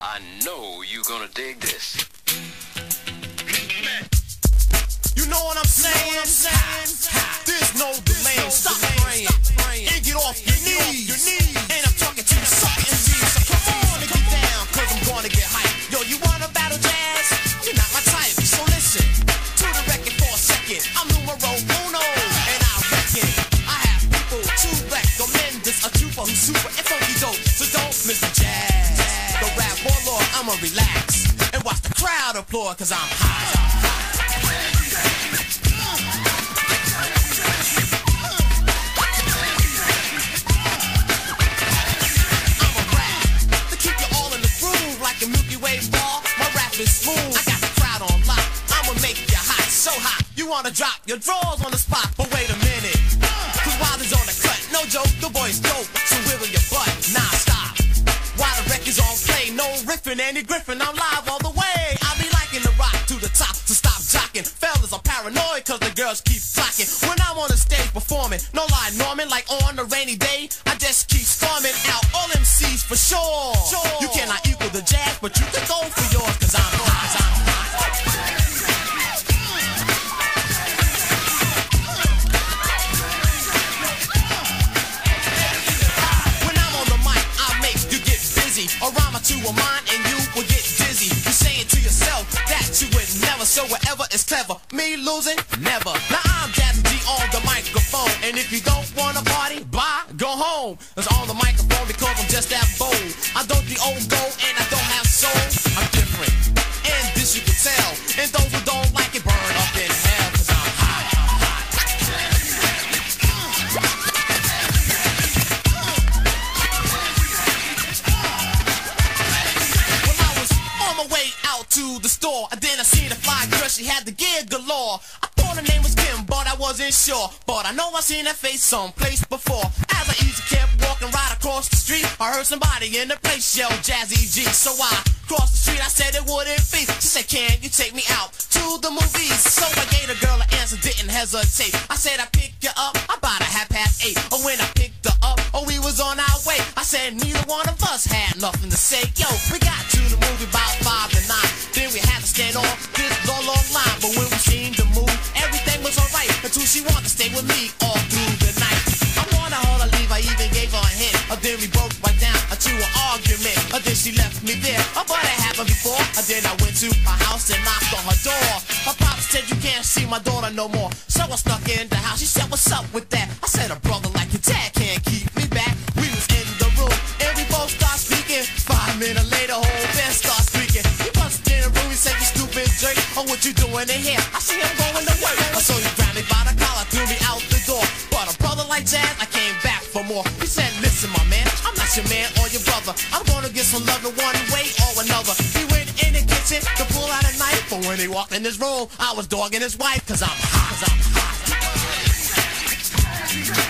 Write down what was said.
I know you're gonna dig this. You know what I'm saying? There's no delay. Stop praying and get off your knees. And I'm talking to you, sucker MCs. So come on and get down, cause I'm gonna get hyped. Yo, you wanna battle jazz? You're not my type. So listen to the record for a second. I'm numero uno, and I reckon I have people to recommend this. A trooper who's super and funky dope. So don't miss the jazz. The rap warlord, I'ma relax and watch the crowd applaud, cause I'm hot. Smooth. I got the crowd on lock. I'ma make you hot, so hot. You wanna drop your drawers on the spot, but wait a minute. Cause Wilder's on the cut, no joke, the boy's dope. So wiggle your butt, nah stop. While the record's on play, no riffing, Andy Griffin, I'm live all the way. I'll be liking the rock to the top, so stop jocking. Fellas are paranoid cause the girls keep flocking. When I'm on the stage performing, no lie Norman, like on a rainy day, I just keep storming out all MCs for sure. You cannot equal the jazz, but you can go for yours, cause I'm hot. When I'm on the mic, I make you get busy. A rhyme or two of mine and you will get dizzy. You say it to yourself that you would never. So whatever is clever, me losing, never. Now I'm Jazzy G on the microphone, and if you don't wanna party, bye, go home. It's on the microphone because I'm just that bold. I don't be old gold and I don't have soul. I'm different, and this you can tell. And those who don't like it, burn up in hell, cause I'm hot. Well, I was on my way out to the store, and then I seen a fly girl, she had the gear galore. I thought her name was Kim, but I wasn't sure. But I know I seen that face someplace before. As I easy kept walking right across the street, I heard somebody in the place yell Jazzy G. So I crossed the street, I said it wouldn't be. She said, can you take me out to the movies? So I gave the girl an answer, didn't hesitate. I said I picked you up about 8:30. Oh, when I picked her up, oh, we was on our way. I said neither one of us had nothing to say. Yo, we got to the movie about 5 to 9. Then we had to stand on this long line. But when we seen the move, everything was alright until she wanted to stay with me all through the night. I wanted her to leave, I even gave her a hint. Then we broke right down to an argument. Then she left me there, but it happened before. Then I went to her house and knocked on her door. Her pop said you can't see my daughter no more. So I snuck in the house, she said what's up with that? I said a brother like your dad can't keep me back. We was in the room and we both start speaking. 5 minutes later, whole band start speaking. He busted in the room, he said you stupid jerk. Oh, what you doing in here? I see him going to work. So he grabbed me by the collar, threw me out the door. But a brother like Jazz, I came back for more. He said, listen my man, I'm not your man or your brother. I'm gonna get some love in one way or another. He went in the kitchen to pull out a knife, but when he walked in his room, I was dogging his wife, cause I'm hot.